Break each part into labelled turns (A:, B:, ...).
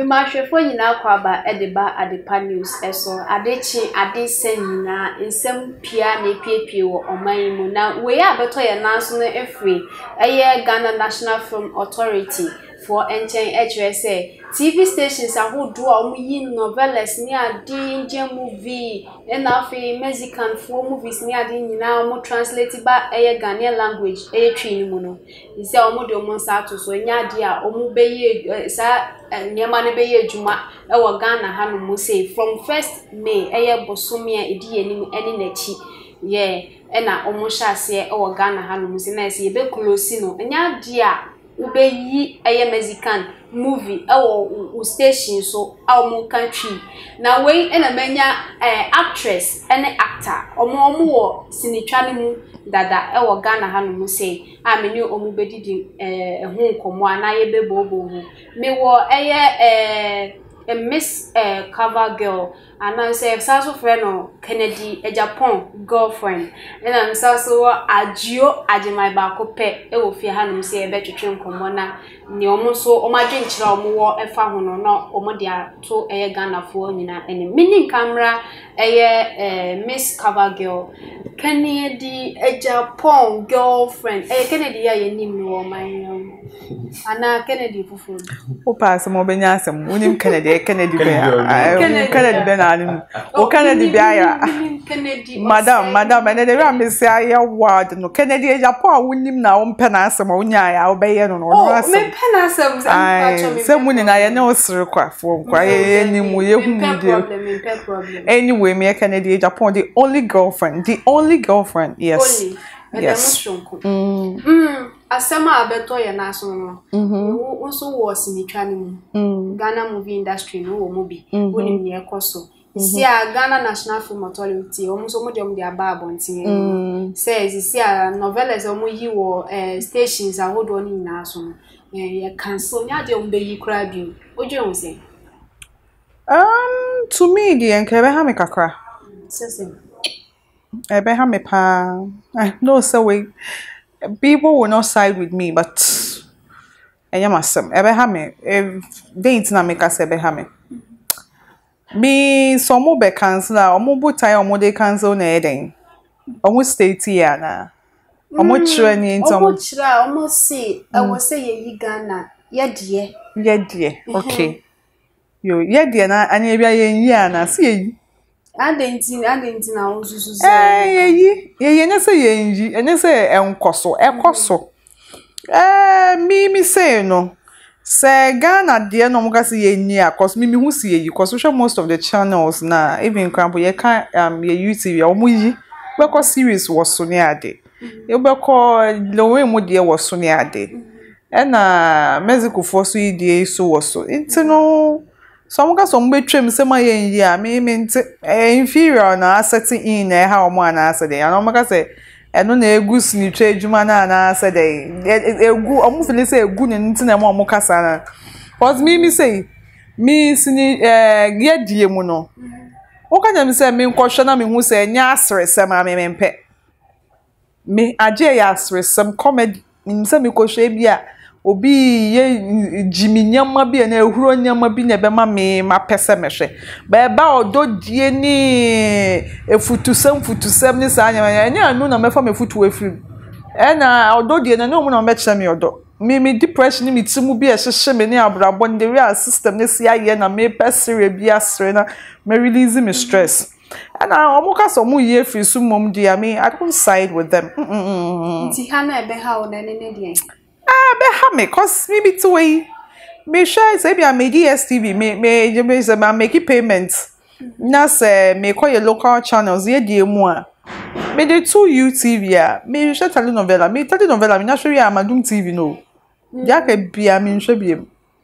A: mashefo nyina kwaba edeba adepa news eso adechi adese nyina nsem pia na epiepie wo oman mu na we abeto ye nanso no efri eye Ghana National Film Authority for enchen HSA TV stations ahodo omuyi novelas ni ade Indian movie na afi Mexican for movies ni ade nyina omo translate ba eye Ghanaian language eye twi mu no ise omo de omo sato so nya ade a omo beye sa nyama ne beye adwuma ewo Ghana hanu mu say from 1st May eye bosome a edi anim ene nachi na omo hyase ewo Ghana hanu mu say na say be close no nya ade a ubeyi eye Mexican movie ewo station so omo country na we na manya actress ene actor omo wo sinitwa ne mu dada ewo Ghana hanu mu say ameni omo bedidi hu nkomo ana ye bebobo me wo eye Miss cover girl and I say so friend no Kennedy a Japan girlfriend and I'm so agio ajimai ba ko pe e wo fie hanum say e betwetwe nkomo na ne omo so o ma dwenkyira omo wo efa ho no no omo dia to eye Ghana fo nyina ene mini camera eye Miss cover girl Kennedy a Japan girlfriend Kennedy ya yenim no man ana Kennedy fufu
B: o pass mo benya asem unim Kennedy Kennedy be na anim o Kennedy be aya madam ene de am say aya word no Kennedy e Japan unim na o mpe na asem o nya ya o be ye no no asem
A: me mpe na asem
B: say muni na ye na o sere kwa fo kwa ye ni mu ye hu mi
A: problem
B: anyway me Kennedy e Japan the only girlfriend yes
A: only yes asema abeto ye na so no wo so wo sinitwa ni mu Ghana movie industry no wo mobi woni ne ekoso si a Ghana National Film Authority o so mo de aba abontin says si a novelas o mo yi wo stations ahodo ni na so no ye cancel nya de o be yi kra bi oje on say
B: to me the enkebe ha me kakra
A: sese
B: ebe ha me pa no so we people will not side with me but masem ebe ha me date na make us ebe ha me me so mo be cancel omo butai omo dey cancel na eden omo state here na omo chira ni entom
A: omo chira omo say I was say ye Ghana ye die
B: okay yo ye die na anya bia ye yi ana se ye
A: adenti na ozuzu
B: ye na say ye yi ene say enkoso me say no say Ghana de no mo ka say ye ni cause me hu see ye cause we show most of the channels na even crampo ye kan ye YouTube o mo yi we ko series was so ne ade e be ko lowe mo de was so ne ade na Mexico for so yi de so was so nti no so mo ka so mo betwem se ma ye yi a me nti inferior na setting in na ha o mo na ase de na mo ka say eno na egu sinitwa adwuma na ase de egu omo feel say egu ne nti na mo kasa na cause me say me sini ye die mu no o ka nyam say me nkohwe na me hu say nya asresem a me mpe me aje ya asresem comedy me say me kohwe bia obi ye jimi nyama bia na ehuro nyama bi na be ma me ma pese mehwe ba ba ododie ni efutusem ni sa nyama nya anu na mefa mefutu efiri na ododie na no na me kire me odo me depression ni mitimu bi ehye me ni abrabo ndi real system ni si aye na me pesere bi asre na me release me stress and omuka so mu ye free su mom dia me I don't side with them
A: nti ha na ebe ha o na ne dia
B: be ha me cause me be to way me sure say be a me DSTV me say ma make payments na say me call your local channels ye die mu a me dey 2 UTV a me sure telenovela me na sure ya Amadum TV no ya ka bia me sure biem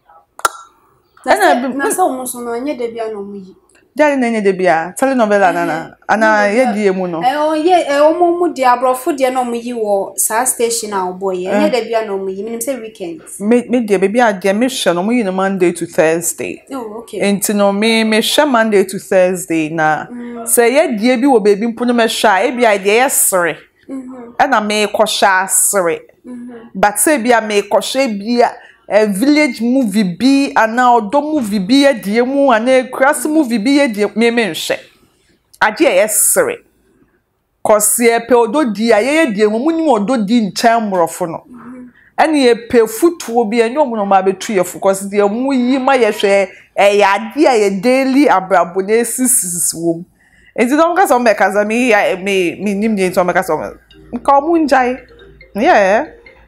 A: na so mo so no nye de bia no mu yi
B: Jari na nye de bia telenovela nana ana ye die mu no
A: omo de abrofo de no mu yi wo sa station a oboy nye de bia no mu yi minim say weekends
B: me de baby a de me hwe no mu yi no Monday to Thursday
A: okay
B: enti no me hwe Monday to Thursday na say ye die bi wo baby mpu no me hwe e bia de ye sere na me ko hwe asere but say bia me ko hwe bia village movie bi ana odo movie bi ye die mu ana class movie bi ye die me nhwe ade ye sere cause ye pe odo di aye die mu ni odo di nchan mrofo no ene ye pe futuo bi enyo mu no ma betu ye fu cause die mu yi ma ye hwe ya ade ye daily abrabo na sisi wo enti no ka so me kaza me nim ni to me ka so nka mu njai yeah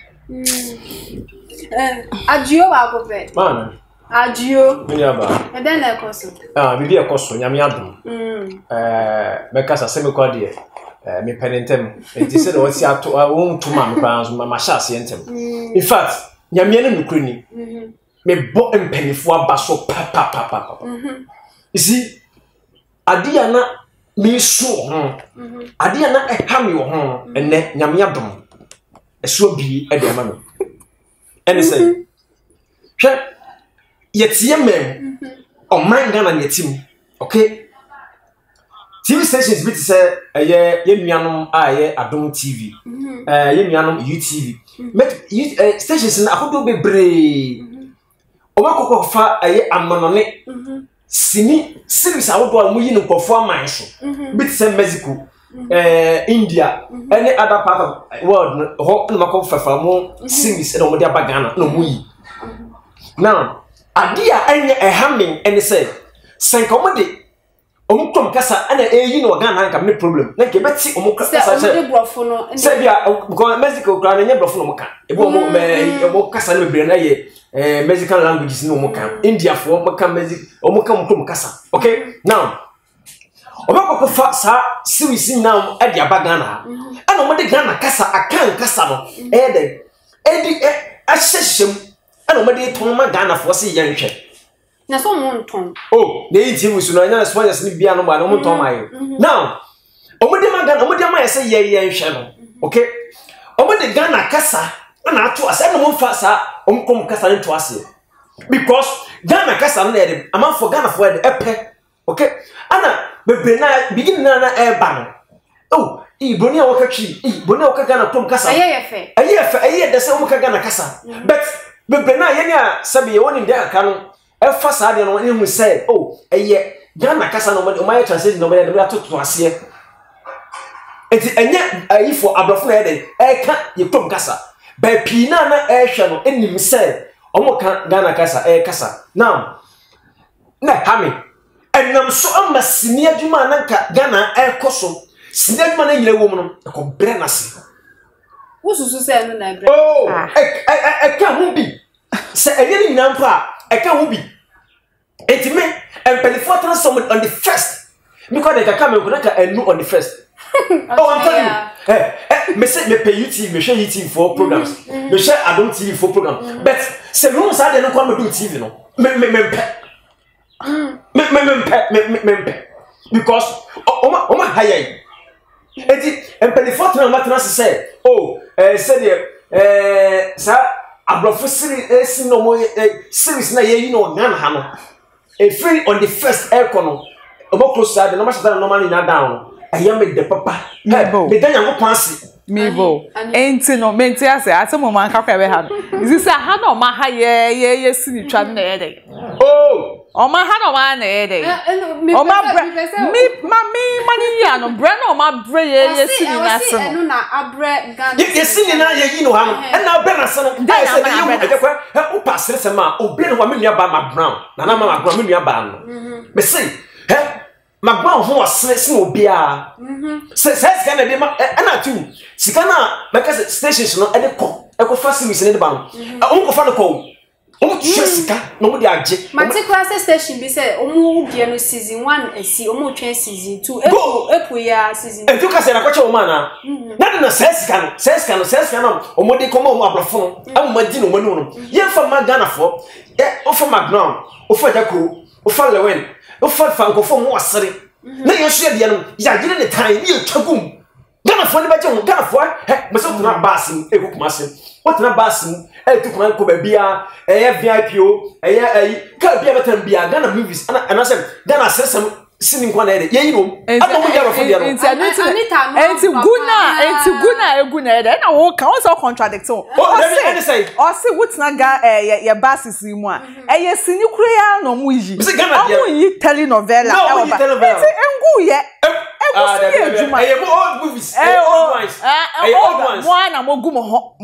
A: Adio ba go be.
C: Man.
A: Adio.
C: Me aba.
A: E den na ekoso.
C: Bibi ekoso nyame adum. Me kasa se me kwa de. Me penentem. Enti se do si ato won tuma me kwa so ma sha se entem. In fact, nyame na nukuri ni. Me bo empenifo aba so pa. You see, adia na me so ho. Adia na eha me wo ho ene nyame adum. Eso bi e de ma me. And say, yet ye men or man gun and your team, okay? TV stations bit say a year Yemianum, Adom TV, Yemianum UTV. Make stations in a who be brave. Omako fa a year amonone. Sini series I would want we in performance. Bit say Mexico. India, any other part of the world, hope no matter for more series and over their bagana, no we. Now, idea any a hamming and say, San Comedy, Omcom Cassa and a you know, Ghana can make problem. Like a Betsy Omocasa, Sabia, because Mexico crown and never from Moca. A woman may Mocasa Mexican languages no Moca, India for Moca Mexic, Omocam Casa. Okay, now. Omako fa sa series now e dia bagana ana mo de Ghana kasa akan kasa no edi ahyehye ana mo de ton ma Ghana fo se yenhwe
A: na so mo nton
C: oh na yi TV so no nya sponsors ni bia no ba no mo ton ma yo now omo de ma Ghana omo de ma se yenhwe no okay omo de Ghana kasa ana ato ase ana mo fa sa omkom kasa nto ase because Ghana kasa no edi amanfo Ghana fo edi epe okay ana bebe na begin na ban oh iboni a wakachi iboni a wakaga na tom kasa aye de se wo kaga na kasa but bebe na yenya sabe ye woni de aka no e fa sa de no hu say oh aye Ghana kasa no o my translate no be de atoto ase enti enye ayi for abrofo na de e ka ye tom kasa ba pi na e hwe no enim say o mo ka Ghana kasa e kasa now na hami enam so amasini adwuma na nka Ghana ekoso sini adwuma na nyire wo mu no ko bre na se
A: wo susu se no na bre
C: oh ka hu bi se enye ni nampa ka hu bi etime empelifo transform on the first because they can come and ka enu on the first oh I'm telling you me say me pay YouTube me share YouTube for programs me share Adom TV for program but se no sa de no kwa me do TV no me because oma higher eti empelifo tena matena say oh say sa abrofo series no mo series na ye no Ghana ha no free on the first econo omo close side no ma shada no man na down ayam me de papa me dan yango pansi
B: Mebo enti no menti ase asemo man ka kwa be ha no isi say ha no ma ha ye sini twa na ye dey
C: oh
B: Oma ha no ma na e dey. Oma me mani ya no bre no ma bre ye sini na se no.
A: Enu na abre Ghana.
C: Ye sini na ye yi no ha no. E na abre na se no. Dai se na ye e kwa o pasere se ma obi no wa me nua ba ma brown. Na na ma brown me nua ba no. Me say ma brown ho wasere se obi a. Se sika na de ma e na tu. Sika na make stations no e de ko. E ko fa series ne de ba no. O ko fa no ko. Omo Jessica no mo di age
A: particular station be say omo die no season 1 esi omo twen season 2 epu ya season
C: 2 ka se na kwache o ma na na Jessica no omo de komo omo abrafo no amma di no manu no ye fa ma Ghana fo o fa McDonald o fa Jakro o fa Lewen o fa Francofo mo wasere na ye so ye de no ya gire ne tan ni twagum Ghana fo ne ba je ho Ghana fo me so tuna basim e kokuma se o tuna basim e tu kuma ko ba bia e VIP o e ka bia betan bia Ghana movies ana say Ghana sini nkwa na ede ye yiro ado mo yaro fo dia no
B: enti guna eguna ede na wo ka o contradict o say wutina ga ye basis mu a eye sini kure ya no mu yi o yi telenovela e ba enti engu ye
C: old movies old ones
B: na mogu mo ho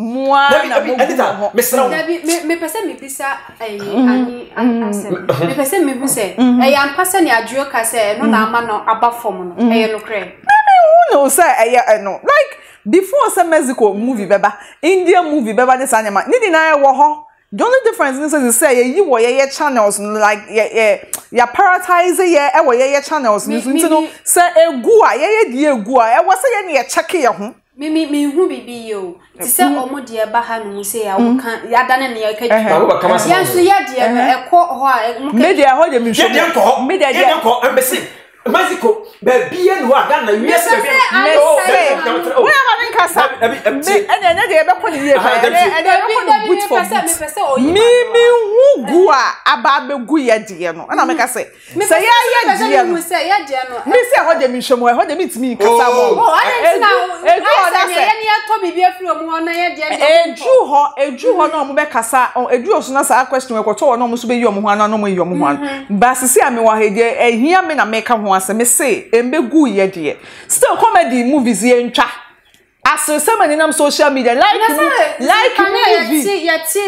A: me pese me bisa ani asem me pese me hu se am pase ne adwo ka se no na ama no aba form no no kre
B: no say no like before some Mexico movie beba Indian movie beba this anima ni na wo ho. The only difference is say you were your channels like ya prioritize ye channels ni no say egu a ye die egu a e wo say ye check ye ho
A: me hu bibi yo ti say omo de ba ha no say ya wo kan ya dane ne ya ka ju ya so ya de no e ko ho a
B: media ho de mi show
C: media de ko embassy Mexico bebie no aga na wiese bebie
B: we am in casa ene de be ko ni ye ba ene ko no good for me hu a aba begu ye de no na me ka say say ya de no
A: say ya de no
B: me say ho de mi hwemo ho de mi timi kasa mo
A: eju ye ya to bibi afiri omo na ye de eju ho na omo be kasa eju osu na sa question we ko to no omo so be yi omo ho na no mo yi omo ho ba sisi ame wa hede ehia me na me ka ho ase me say embegu ye de still comedy movies ye ntwa aso somebody nam social media like movie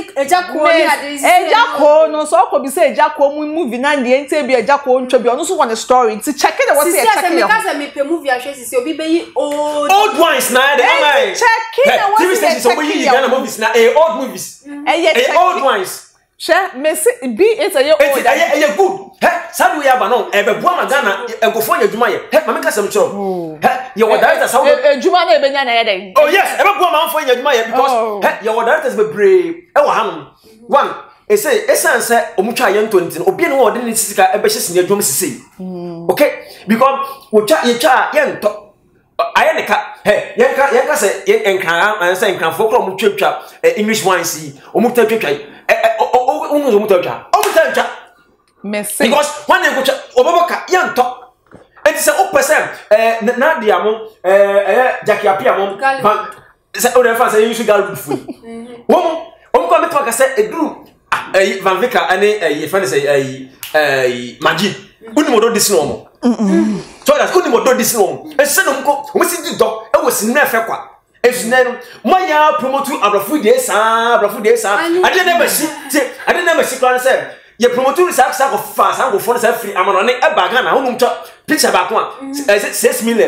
A: ejako no so ko bi say ejako movie na de ente bi ejako ntwa bi ono so one story ti check it what say check it because me pe movie ahwe si obi be yi
C: old ones na de am
B: check it what say
C: TV so we yi Ghana movies na old movies old ones
B: Sha me say be it a year old
C: ye good sadu ya ba no e be bua ma Ghana enkofo nya dwuma ye ma me ka sam chiro ye wo directors how
B: dwuma na e benya na ye den
C: oh yes e be bua ma mfo nya dwuma ye because ye wo directors be brave e wo hanom one e say esanse omutwa ye ntonti obi ne wo de ne sisika e be hyese ne dwuma sisi okay because wo twa ye twa ye nto aye ne ka yenka say enkran say enkran fo kro omutwa English wines yi omutwa omutwa
B: Messi
C: because when you go oboboka yanto enti say o person na dia mo Jackie Apia mo say o dey say you should go food wo mo ko meto ka say eduru Van Vika ane friend say Maggi unimodo disino mo so that unimodo disino mo e say no mko o si di do e wo si na fe kwa esunero moya promote abrafu de sa ade na ba shi plan say ye promote sa ko fa sa go for sa free amano ne e ba Ghana honum to picture ba ko 6 million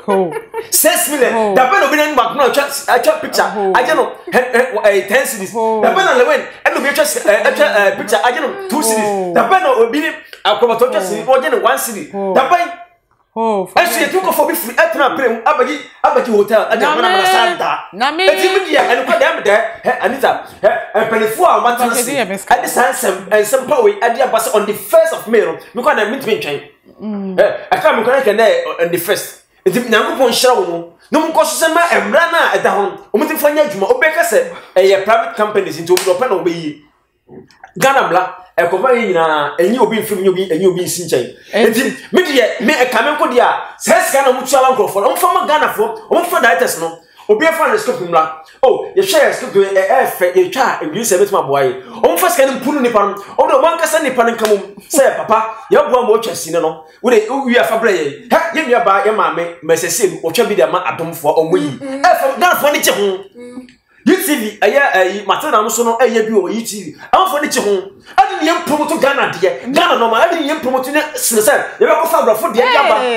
C: 6 million da ba no bi na ba ko cha picture aje no 10 cities da ba na lewen e no bi cha picture aje no 2 cities da ba no obi akrobato cha cities aje no 1 city da ba actually you took for be free etna prem abagi hotel aja mana santa eti media and ko dem there Anita penifo a matrasi at the sansem and some power adia bas on the 1st of May because na meet me twen I come connect on the 1st eti nyankopon hira wo no mko so sema emra na eda ho omuti fanya adwuma obeka se private companies into obi open obeyi Ghana bla ekoma yina enyi obi mfim enyi obi nsi nchen enti media me ekame nko dia ses Ghana mutu ala nkrofo o mfa Ghana fo o mfa directors no obi afa na scope mla ye share scope efe ye twa ebi se betuma boaye o mfa ska mpunu nipa no o do man kasa nipa no kamum say papa ya boa mo twasi ne no we wi afa bra ye ye nua ba ye maame mesese o twa bi de ma adomfo o moyi efe Ghana fo ni che ho UTV aya Matilda no so no aya bi o UTV amfo ni che ho ade ne promote Ghana de Ghana no ma ade ne promote ne sinse ye be ko fa brafo de ya ba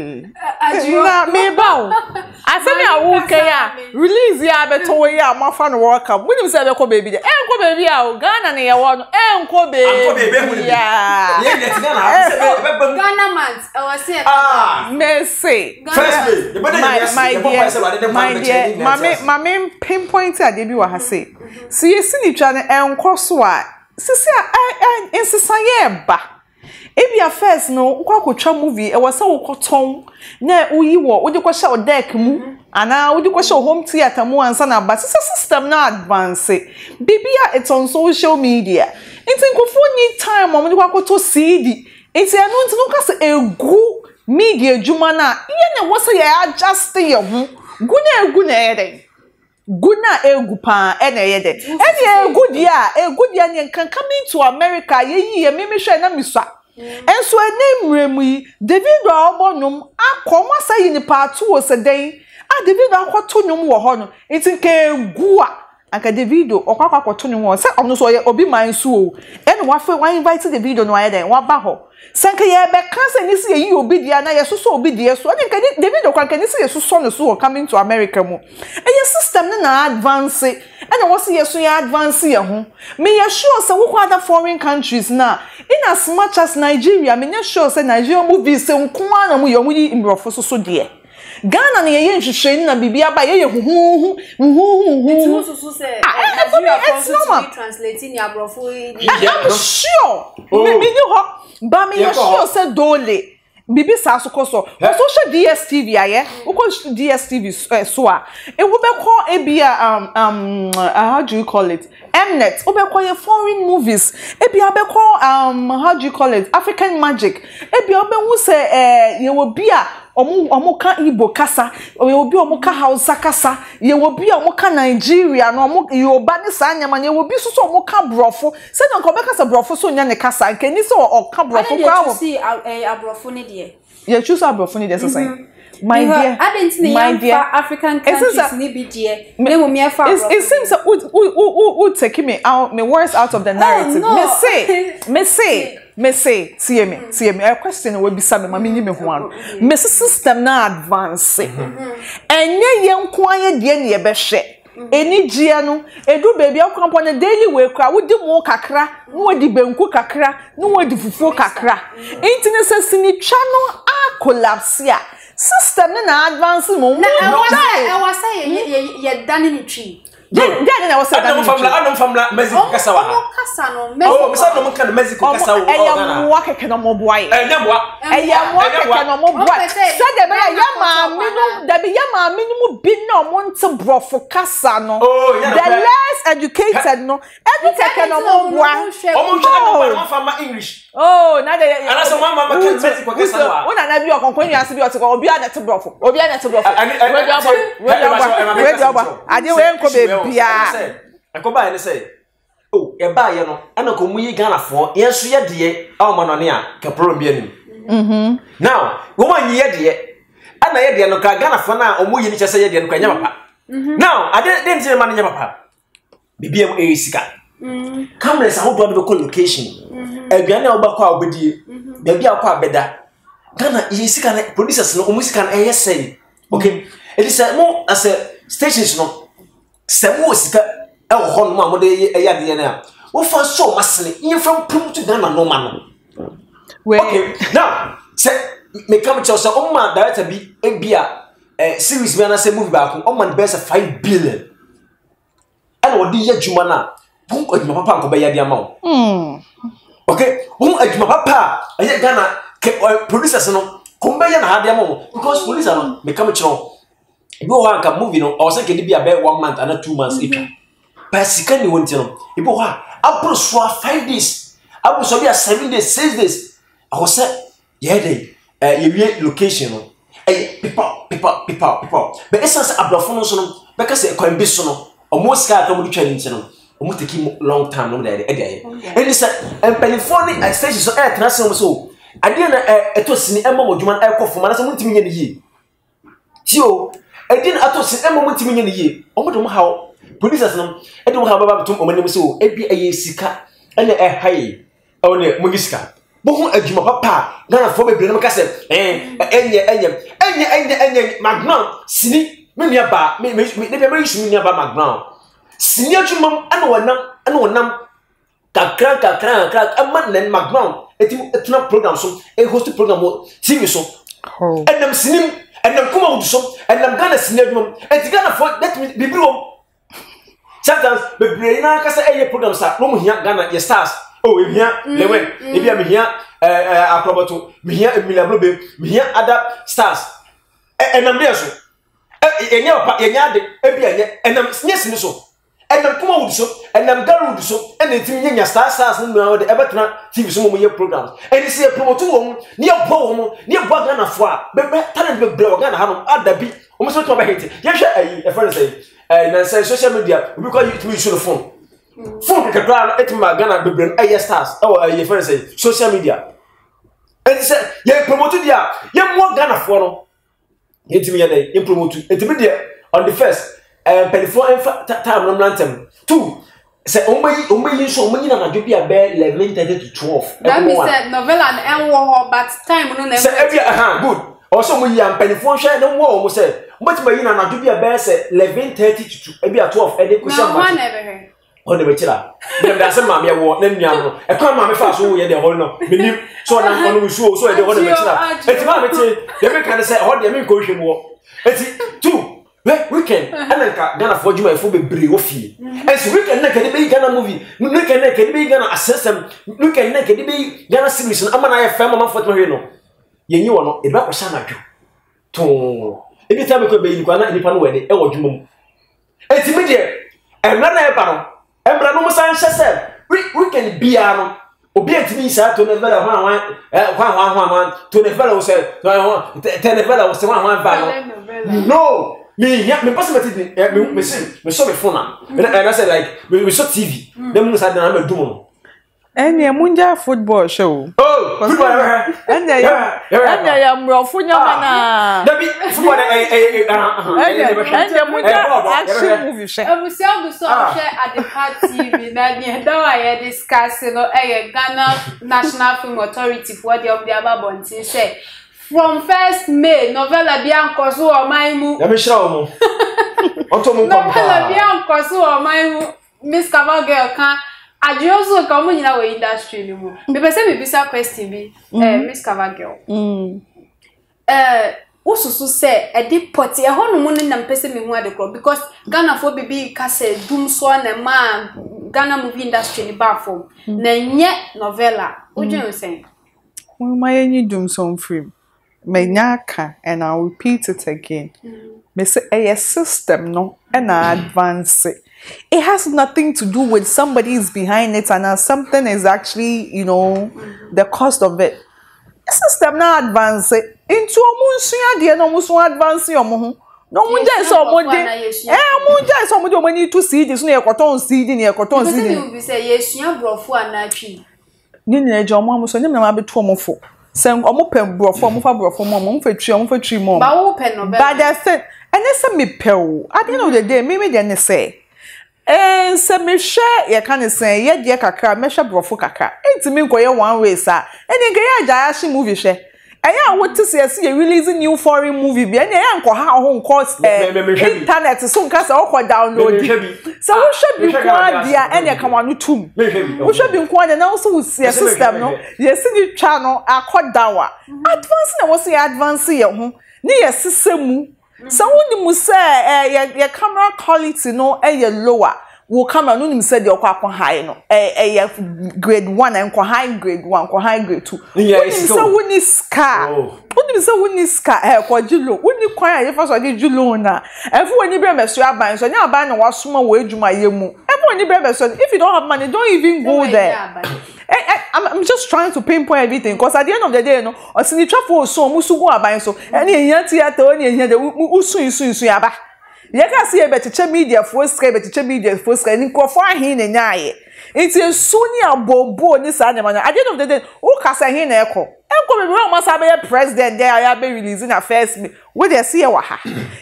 B: na me ba asemi awu ke ya release ya beto we ya mafa no world cup munim se be ko baby de enko baby a o Ghana ne ye wo no enko baby ya
C: ye net Ghana se be
A: Ghana man e was say
B: Messi
C: first day you better
B: my pinpoint ade bi wa ha say si yesi ni twa ne enko so a sisi a insisa ye ba ebia first no ukwa movie e wasa ukoton na uyi wo udi kwa sha deck mu ana udi kwa sha home theater mu ansa na ba system na advance bibia it's on social media it's nkofo ni time mo udi kwa to CD enti eno nti no ka se egu media juma na ye ne wo se ye adjust ye ho egu na eden guna egu pa ena ye de eni egu dia ne kan coming to America ye mimi hwe na miswa enso enemremu yi David obonum akomo sayi ni part 2 o se den David akoto nwum wo ho no enti ka egu anka David okwa akoto nwum wo se omno so ye obi mansu o eni wa invite David no aye den wa ba ho sanka ye be kansa ni se yi obi dia na ye so obi dia so eni ka David okwa kan ni se ye so no so coming to America mu eye system na advance eni wo se ye so ya advance ye ho me ye sure se wo other foreign countries na in as much as Nigeria me ye sure se Nigeria movies se nko na mu ye mu yi imrofo so de Ghana na ye nhwehwe na bibia ba ye huhu
A: it's so say Nigeria for translating your brofo
B: I'm sure me ni ho ba me sure say dole bibi sa so koso social DSTV aye uko DSTV so a e wo be call ebia how do you call it Mnet wo be call your foreign movies ebia be call how do you call it African Magic ebia wo be hu say ye wo bia omo ka Igbo kasa ye wo bia omo ka Hausa kasa ye wo bia omo ka Nigeria no omo Yoruba ni sa nyama ye wo bi so omo ka brofo se no ko be kasa brofo so nya ne kasa nke ni so o ka brofo kwa wo
A: see abrofo ne de
B: ye choose abrofo ni de so say my dear
A: my dear African countries ni bi de me mo me fa
B: it seems who take me out me words out of the narrative me say see me a question we be say me mama ni me ho ano me system na advance enye ye nko aye de ne ye be hwe eni gia no edu baby akwampo na daily we kra wodi mu kakra no wodi benku kakra no wodi fufuo kakra enti ne se sinitwa no a collapse ya system na advance mo
A: na I was say ye dane ni twi
B: then I was saying
C: Adam famla Mexico kasa wa
A: kasa no Mexico
C: oh misa no kan Mexico kasa wa
B: eya mo keke no mo boy
C: eya mo
B: keke no mo boy say de be ya ma mi no da be ya ma mi no bi no mo nte brofo kasa no the less educated no educated no mo boy
C: omo fama English
B: na de
C: ana so mama kan Mexico kasa wa
B: una na bi okonkon yu ase bi otiko obi a na te brofo we ade we nko be bia
C: akoba ene say oh e ba ye no ana ko mu yi Ghana fo ye so ye de a o no ne a ka problem bi anim now wo ma yi ye de ana ye de no ka Ghana fo na o mu yi ni chese ye de no ka nya papa now ade de nti ma nya papa bibia mu e sika cameras how do be location aduane a obakọ a obedie bia akọ abeda Ghana yi sika na producers no o mu sika na e say okay it is mo as a stations no Semu sika e wo ho no amode eyade na wo fa so masene in from pum to Ghana no man okay now say me come to say o ma director bi e bia series bi na say movie ba ko o man be say 5 billion and wo di adwuma na pum adwuma papa ko be yade ama wo okay pum adwuma papa e Ghana producers no ko be ya na hade ama wo because police no me come to Ibo wa ka movie no o se ke di bia be 1 month and 2 months etwa. Pa sika ni wonti no. Ibo wa abro so 5 days. Abro so bia 7 days, 6 days. I was say ye dey ye wie location no. People. But essence abrofo no so no be ka se kwan bi so no. Omo sika ka mo twa ni no. Omo take long time no dey dey. And say empelifoni station so e tra se so. Ade na etosini e mo dwuma e kofo na so mo ntimi nya ni yi. Tio edin atosi emo mutimi nye ye omodom hawo producers no edom hawo baba betum omanem so ebi eye sika ene hayi one mugisika bo hu adwuma papa Ghana fo bebre no kase enye magnan sini me nua ba me be sini nua ba magnan sini adwuma ana wonam kakra amma nen magnan etuna program so host program TV so enam sinim and them come out to some and them Ghana cinema and the Ghana for that be blue. Sometimes the brain kasa a program sa no here Ghana your stars. Oh, we here lewen. If you me here Akrobato, me here Emilia Blobe, me here other stars. And I'm there so. Enya de ebia and I'm yes so. and the poor would so, and I'm Garwood so, and the thing your stars and now the Everton TV some of your programs. And you see a promoter near Poem, near Bagana Foire, but talent with Blogana have at the beat, almost what I hate. Yes, a friend say, and I say social media, because you to use the phone. Phone can plan at my Ghana, the brain, a stars, or your friend say, social media. And he said, yeah, promoted ya, you're more Ghana for intimate, promoted, intermediate on the first. Telephone time no rantem 2 say ombe so ombe na do bia be 11:30 to 12
A: that means that novella and war but time no na
C: say every good also mo yam telephone share no wo mo say but ma yina na do bia be say 11:30 to bia 12 e dey ko share ma on the chira dem da say ma me wo na nua no e kwa ma me fa so wo ye dey ho no menim so na no so so e dey ho na chira e ti ma me ti dem kan say ho dey me ko hwe mo e ti 2 weekend ananka Ghana for juma efo bebre ofie enso weekend na kede be Ghana movie weekend na kede be Ghana assessment weekend na kede be Ghana series na ama na ya fam ma foto hwe no yenyi wo no e ba ko sha na dwo to e bi ta be ko be yi kwa na nipa no wede e wo dwuma mu enti me de emra na e ba no emra no musan hye weekend bia no obi antimi sa to na vela hwan to na vela wo se to na vela wo se hwan ba no me pass me saw me phone and I said like we saw TV then we said na me do
B: Enya munja football show.
C: Oh, football.
B: Enya ya mrofo nyama na.
C: Dabi football
B: Enya munja action movie show.
A: Abusia share at the Part TV na ni da wa ye discuss no Ghana National Film Authority for the of the Ababontin say from 1st May novella bianco so o maimu.
C: Ya me shira o mo. Onto mo pampa.
A: Novella bianco so o maimu Miss Cavagirl kan Adioso ka mo nyina we industry ni mu. Me pese me bisa question bi Miss Cavagirl. Ususu say e di poti e hono mu ni na pese me hu adekro because Ghana for bibi ka say dum so na ma Ghana movie industry ni ba form. Na nye novella. Ojo say.
B: We my any dum so film. Menyaka and I'll repeat it again. Me say a system no and advance it. It has nothing to do with somebody is behind it and something is actually, you know, the cost of it. The system na advance it. Into omunsuya de no musu advance yomo. No munja so omode. Munja so omode omani to see this no ekoton CD ni ekoton CD.
A: You say yesua brofo anatwi.
B: Ni na ejo omo amuso ni na ma beto omofo. Sen omo pem brofo omo fa brofo omo fa twi mo.
A: Ba wo pen no be.
B: But that's it. And say me pew. At the end of the day, me dey say se me share ye kan say ye de kakra me hwe brofo kakra. Enti me nkoye one way sa. Eni nke ye agya ashi movie hwe. Eya what say ye release new foreign movie bi. Eni ye nko ha ho nko internet so nka say o download. So wo hwe bi kwa dia eni ka wanu tum. Wo hwe bi kwa dia na wo so system no. Ye si ni twa no akodawa. Advance na wo say advance ye ho. Ni ye sisemu. So when you say your camera quality no lower, will camera no say the high no grade 1 and high grade 1 high grade 2. So when is car when you say when is car julo when you kwaya first ade julo na everyone ni be so aban so nya aban na wasoma we adwuma yemu everyone ni be so if you don't have money don't even go there. I'm just trying to pinpoint everything because at the end of the day, no, or see the traffic so musu go aban so any theater any the usu yaba. You can see a better media first better media first and for hin and yaye. It's a Sonia Bobo this animal. At the end of the day, who can say hin echo? Echo we must have a president there. I be releasing a first me. What they see waha.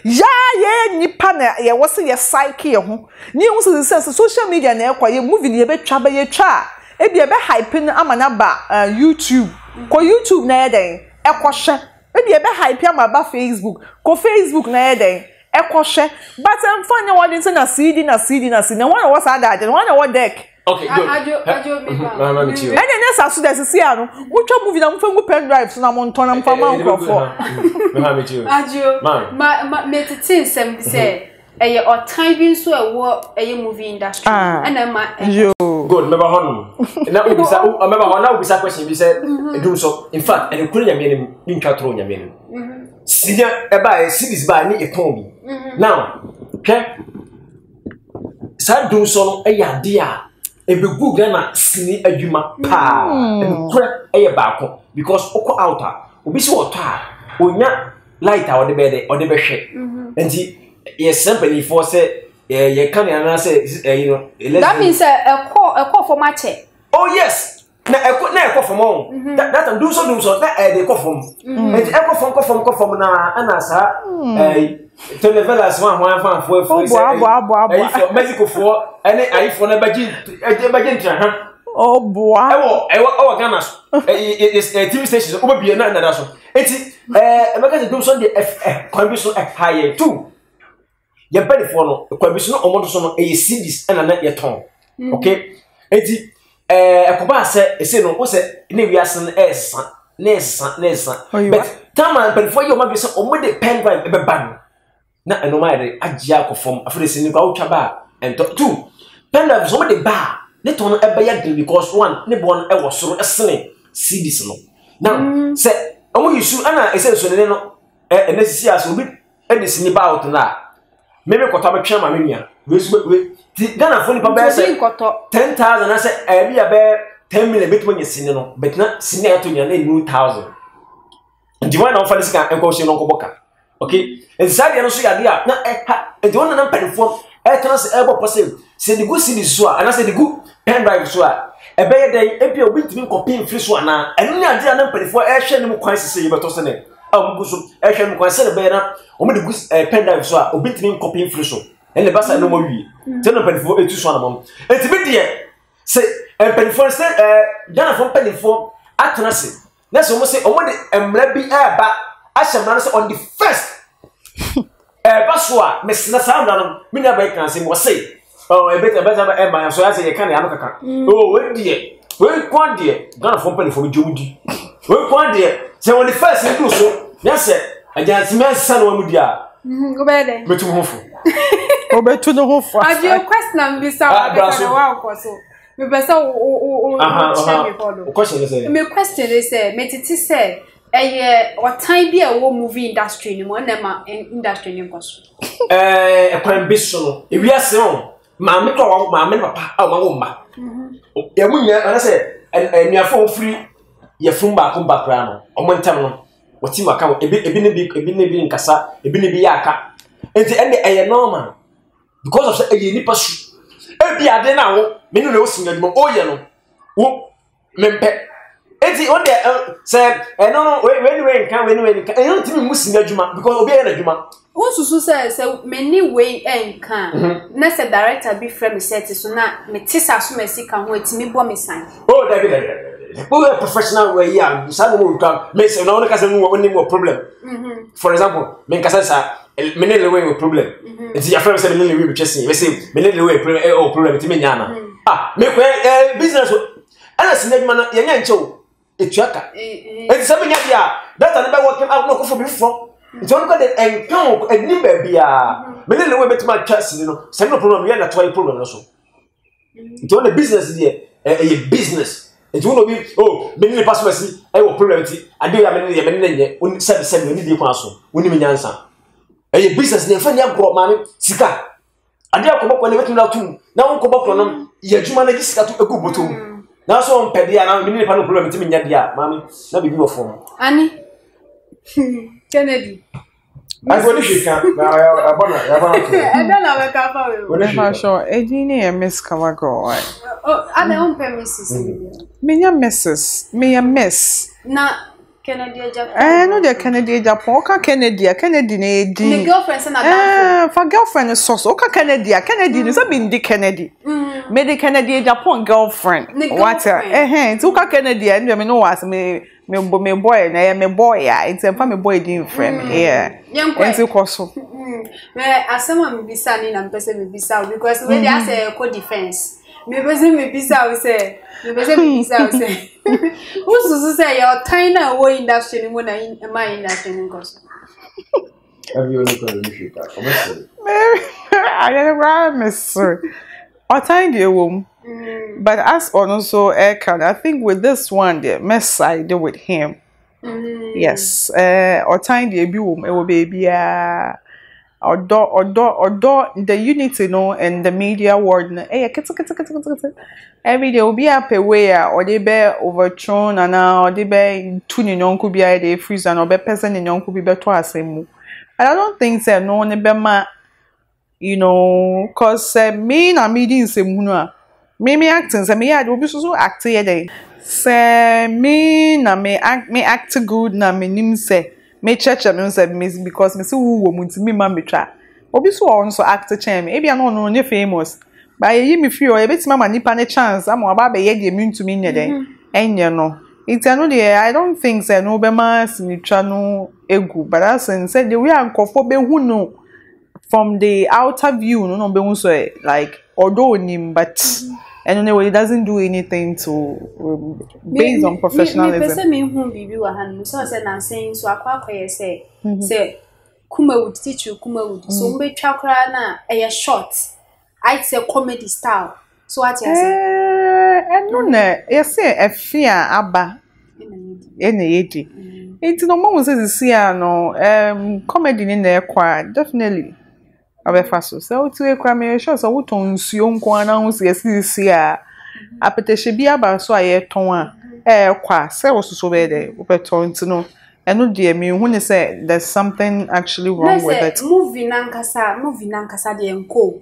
B: Ya nipa na ya was your psyche ho. Ni usu social media na echo ye movie ye be twa be ye twa. Ebi ebe hype no amana ba YouTube. Ko YouTube na eden ekwohwe. Ebi ebe hype amaba Facebook. Ko Facebook na eden ekwohwe. But emfanya wodi nse na CD na one was that one what deck.
C: Okay, good.
A: Ajo
C: me.
B: And then sasu dey see ano. Mucho movie na mfa ngu pen drive so na monton na mfa ma nkrofo.
A: Ajo ma metitin sem say eye o time bi so e wo eye movie industry and ma
C: good remember hon na ubisa remember hon na ubisa question bi say edum so in fact and kuru nyame ni ntwa tro nyame ni sinya e ba series ba ni ekon bi now okay sa dum so no eya de a ebegu Ghana sini adwuma pa ekura eye baako because oko out a obi si woto a onya light a ode be de ode be hwe enti yes simply for say ye can na say you know
A: that means a call for match.
C: Oh yes na ekọ from on that do so na dey call from enti ekọ from na ana sa televelas one fan for Mexico for any iPhone na baji ntra ha
B: oh boy
C: ewo Ghana is TV stations obi na that so enti America do so dey kwan so high too ye bedi for no kwan so no omodo so no CDs na na ye ton okay enti ekoba se ese no wo se na wiase no nessa but tama bedi for you ma be so omode pen drive e be ban na enoma ere agya akofom afre sini kwa utwa ba ento two pen drive so omode ba ne ton no ebe ya green because one ne bon e wo soro esene CDs no now se omo yisu ana ese so ne no enesisi aso obi edisi ni ba out na mebe kota be twa ma menua we Ghana phone pa be say 10,000 na say e bia be 10 million betu nya sini no but na sini ato nya na 2,000 ndi wana on fa disika enko hye no nkoboka okay inside no so ya dia na ndi wana na platform trans ebo possible say the good city so ana say the good pen drive so e be ye den e bia obi ntimi copy free so ana enu nya dia na platform hye ne mu kwan sese ye beto se ne awu so hye mu kwan se ne be na o me the good pen drive so obi ntimi copy free so ene basa no mo wi teno platform etu so na mom entimi de say platform say Ghana from platform atnase na so mo say o mo de emra bi ba ahyemra so on the first paswa mesna sound no me na ba kan say mo say oh e beta ba ma so ya say ye kan ya no kaka oh we kwan de Ghana from platform jomudi we kwan de say on the first do so ya say ajansi men san wa mudi a
A: go be de
C: metum hofu
B: obetu no hofu
A: aje question am bi sa wa ko so me pesa o check me follow
C: question is
A: me question is me titi say what time be a movie industry ni mo na ma industry ni koso
C: kwan biso no e wiase on ma me ko ma me papa a ma wo ma ya munya ana say enuafo free ye fun ba ko bakra no o mo ntam no wati maka ebi ne bi nkasa ebi ne bi yaka enti ene normal because of say nipa su ebi ade na wo me no wo sin adwuma o ye no wo mempe enti on de say no when kan eno timi mu sin adwuma because obi ye na adwuma
A: wo susu say many way enka na say director bi frame set so na me tisa so mesika ho etimi bo me san
C: oh David we are professional way ya some mo kan me say na one ka say no problem for example me ka say me ne le way problem enti ya frame say me ne le way be chesi we say me ne le way problem enti me nyana me ko business ana sinadwuma na ye nya nchew etuaka enti say me nya dia data ne be working out no ko for before enti on ko de enkan enim ba bia me ne le way betima chesi no say no problem ye na to problem no so enti on the business there a business enti wono bi me ne pass wasi wo problem ti ade ya me ne nye on service ni di kwa so woni me nyansa a business ne fa nya gro ma ne sika ade akobokọ ne betu na tu na won kobokọ no ye adwuma na gi sika to egu botom na so on pede ya na me ne pa no problem ti me nya dia mami na bi wo form
A: ani Kennedy
C: I go ni shika na abona
A: I don't know where ka we
B: never sure edini e miss kamago
A: oh ana on premises
B: me nya misses me ya miss
A: na Kennedy Japan
B: no de Kennedy Japan ka Kennedy na edi
A: the girlfriend say na
B: for girlfriend so ka Kennedy no say be ndi Kennedy me the Kennedy Japan girlfriend what so ka Kennedy and me no was me boy na me boy ya it's fa me boy din friend yeah enti koso
A: me asema me bisa ni na mpese me bisa because we dey say co defense me pese me bisa we say who's say your tiny wo industry ni mo na my industry ni koso
C: have you only called me shika
B: I never miss I find the womb. But as also I think with this one the mess I did with him. Yes. Or time the womb it will be Although the unity no and the media world no every day will be up away or they be overthrown and now they be tuning on could be a freeze and or be person in young could be better as and I don't think say no ne be ma cause me na meeting se mu me acting say me I will be so act here day say me na me act good na me nim say me church me say me because me say wo mu nti me ma me twa obi so on so act chen me e bia no ne famous but ye me feel e betima ma nipa ne chance am aba be ye de me ntumi nye den enye no it's no dey I don't think say no be ma si twa no egu but as in say the way ankofo be hu no from the outer view no be hu so like although nim but anyway it doesn't do anything to based on professionalism
A: me person me hu bibi wa han so say na saying so akwa say kuma would teach you kuma would so mbe twa kra na e short I say comedy style so what you say
B: no na yes say afia aba ene yedi it no mo say see no comedy ni na ekwa definitely abefa so to ekwa me sure so wuton nsuo nko na hu see apetehye bi aba so aye ton ekwa say wososo be de opeton ntino eno de me hu ne say there's something actually wrong with it
A: movie nankasa de enko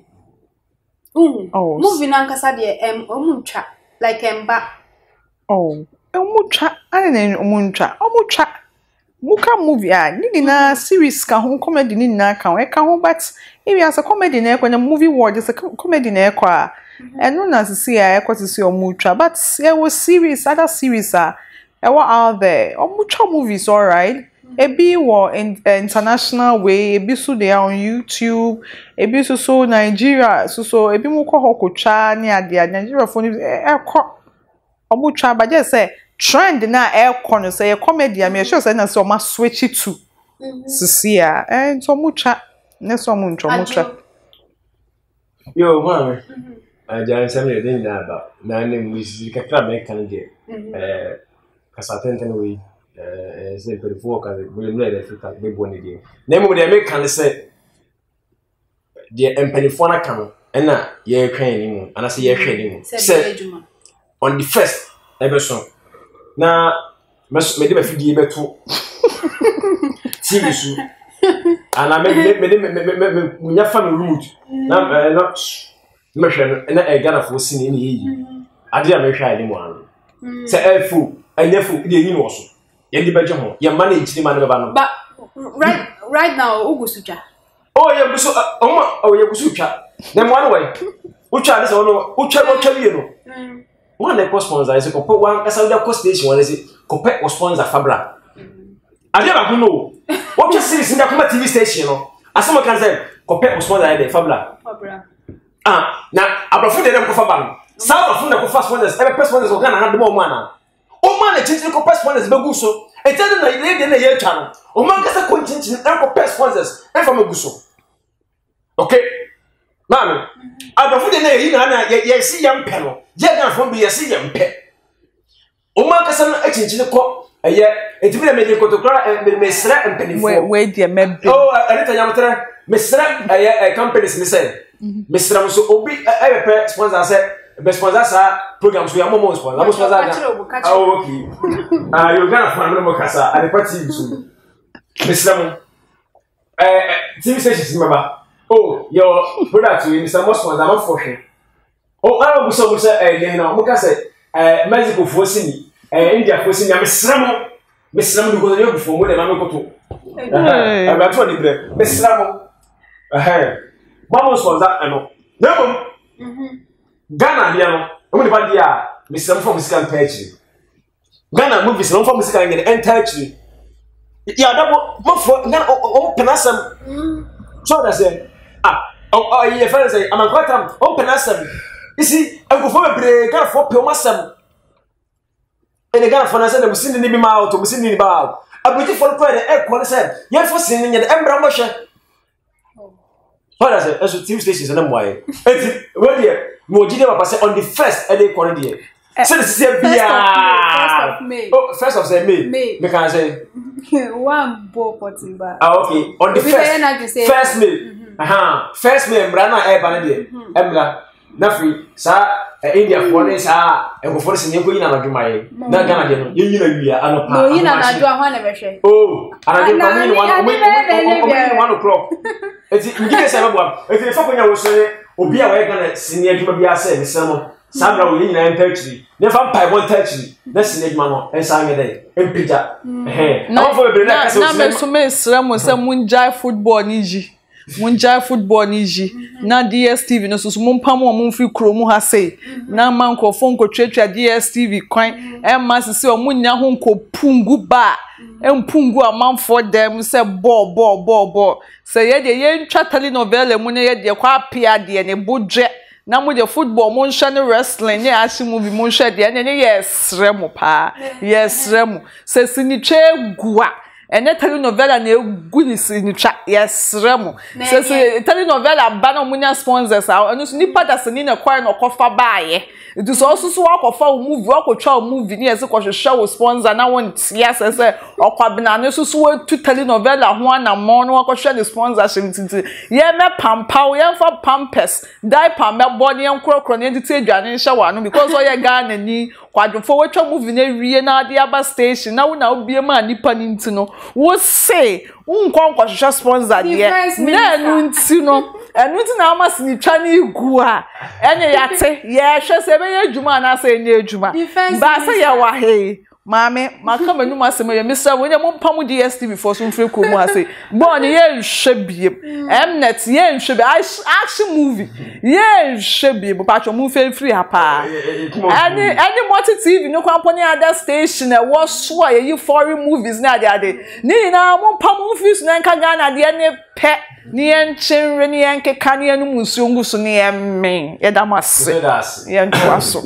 A: movie nankasa de omuntwa like emba
B: omuntwa ane omuntwa muka movie ni na series ka ho comedy ni na ka ho but if you as a comedy na ekwa na movie world is a comedy na ekwa eno na see ekwa to see omuntwa but there was series other series out there omuntwa movies all right ebi wo international way ebi so they are on YouTube ebi so Nigeria so ebi mu ko hokotwa ni ade Nigeria for ekọ omuntwa but just say trend na ekọ no say comedy am sure say na so ma switch it to sisia and so omuntwa na so omuntwa
C: yo mama ajan samire den na ba na ne mu sisi kakra me kan de kasatente no we se perifo ka we no le fita be boni de na mu de me kan se de empanifo na kan na ye kan ni mu ana se ye hwe ni mu se on the first episode na me de ba fidie beto TV su ana me nya fa me root na me hwe na Ghana fo sini ni yi ade a me hwe ani mu an se efu anyafu de yi no so ye di beje ho ye ma na ejiri ma na ba no
A: but right now ugusucha
C: ye busu ye busucha na mo anwe ucha de se wono ucha wie no one na sponsor is ko one kasa uja cost station one is ko pe sponsor Fabra ade ba ko no what series nda kuma TV station no asema kan say ko pe sponsor de Fabra na abrafu de dem ko Fabra no sa abrafu de ko sponsors e pe sponsors o Ghana na de mo ana o man na chinchi ko pe sponsors be gu so e tell na ile de na ye twa no o man kasa ko chinchi e ko pe sponsors e fa me gu so okay mami abrafu de na yi na ye si yam pe no ye Ghana fo bi ye si yam pe o man kasa na chinchi ko eye etibi na me de kotokra me sra empenifo
B: we de me
C: anita yamotra me sra companies me say me sra so obi pe sponsor say be sponsor sa program so yamomo sponsor amo sponsor okay you Ghana fan no mo kasa ade party so me sra mo TV station member your product you Mr. Mosman am for him I was so say mo kasa Mexico fo sini India fo sini am sra mo do go before mo de ma me koto ba to ni bre me sra mo vamos sponsor ano nemo Ghana dia no mo de ba dia me sra mo for musical page Ghana movies no for musical ngene entirely ya da mo for Ghana o penasam so that say your friend say I'm quite on penasam you see I go for bre Ghana for pe o masam and Ghana for na say na musini ni bi ma auto musini ni ba abuti for pro the air ko say ye for sin ni the embra mo hwe what I say as TV stations na mo aye enti we dey mo jide papa say on the first e dey ko dey So this is
A: First of May.
C: Oh, 1st of May.
A: May.
C: Me can say.
A: One ball potiba.
C: Okay. On the first May. 1st May, Brana Ebanade. Embra. Nafri. Sa India for this. And for this, you go in and do my. Not gonna get you. You are
A: no, you know, I do a one ever.
C: Oh, and I did 1 o'clock. It's you give us a if you fucking was say, Obia, we're gonna senior to be a say, Samo. Sabra will in and touchy. Never pie one touchy. That's the man and sang a day. And picture. No, for the next
B: Munjai football niji. Munjai football niji. Na DSTV no so mumpamo mumfi kromu ha say. Na manko fonko tretra DSTV kwan. Emma se o munya ho nko pungu ba. Empungu amanfo dem se ball. Say ye de ye ntwa telenovela mu ne ye de kwa apia de ne bodje. Na mo de football mo nhwe ne wrestling ne ashi movie mo nhwe de ne yes remo pa yes remo se siniche gua ene telenovela na egu ni sinitwa yes remo se telenovela ba na mo nya sponsors anu so nipa da sini na kwai na kofa baaye it so so akofa movie akotwa movie ne yes ko hwehwe wo sponsor na won tia se okwabena ne so tu telenovela ho na mo no akohwe ne sponsorship titi ye me pampaw ye fa pampers diaper me body en krokro ne titi adwane hye wa no because o ye Ghana ni kwadwofo wetwa movie na wie na ade aba station na wo na obie ma nipa ni nti no wo say unkon hwehwe sponsor de na enu nti no enu nti na ama sinitwa na igu a ene yate ye hwe se be ye adwuma na se ene adwuma ba se ye wa he Mame, maka menu masema ye misa wo nyam pam DSTV for so mfre ko mu ase bon ye nhwe biem Mnet ye nhwe be action movie ye nhwe biem patcho mu fe free ha pa any multi TV no kwampo ne other station e wo so a ye foreign movies na ade ni na mo pam movies na nka Ghana de ne pe ni enchenre ni enkeka ni anu musuo nguso ni emen ye da mase ye ntwa so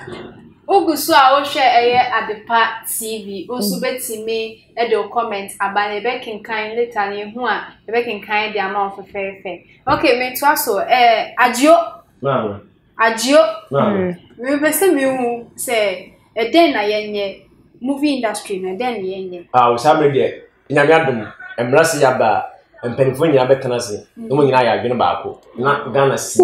A: Ogusu a wo hwe eye Adepa TV osu betime e de comment abane be kinkan later ne hu a be kinkan de ama ofefefe okay me to aso agio
C: mama
A: agio me be se me hu se e den na yenye movie industry na den yenye
C: wo sa me de nyame adom emrase ya ba empanifo nyina betena se no mo nyina ya adwene baako na Ghana si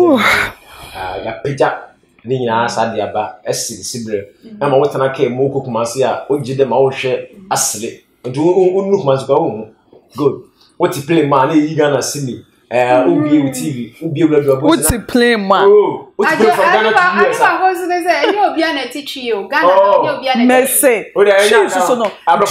C: ya peja ni nyina sade aba sibre na ma wotana ke mo kokumase a ogide ma wo hwe asre nti unu kumanse kwa wo good what play man e Ghana sini ubi TV ubi radio boss
B: what play man
C: what play from Ghana to US
A: I was going to say you obi na teach you Ghana you obi na
B: mercy so no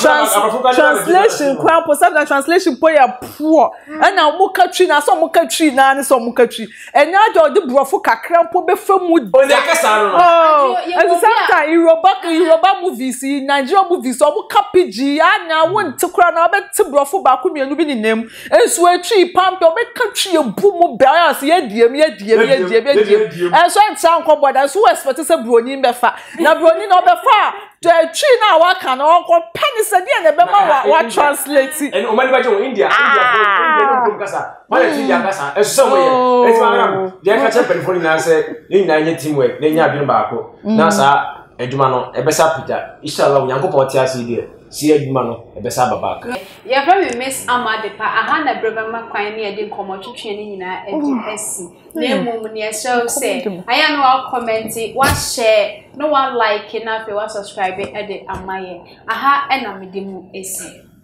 B: translation kwa posa translation po ya poor na mo katwi na so mo katwi na ne so mo katwi enya ade de brofo kakra po be famu
C: o de kasa no
B: and sometimes Yoruba movies Nigeria movies o mo kapiji anya won tikura na be ti brofo ba ko mienu bi ni nem enso atwi pampe o be katwi ebu mo bias ye diem so ntsa nko boda so expect say broni mbefa na broni na obefa to atwi na waka na onko penny se dia na be ma wa translate
C: and o mani ba je India no kasa wala ti ya kasa eso mo ye eti ma ram dia ka che penfoni na se ni na nye teamwork na nya adwene baako na sa adwuma no ebesa pita inshallah Yankopɔn ti ase die si adwuma no ebesa babaka
A: ya from Miss Adepa aha na brema kwan ne edi nkomo twetwe ni nyina edi asi na emum ne show say aya no wa comment wa share no wa like na fe wa subscribe edi amaye aha ena medemu asi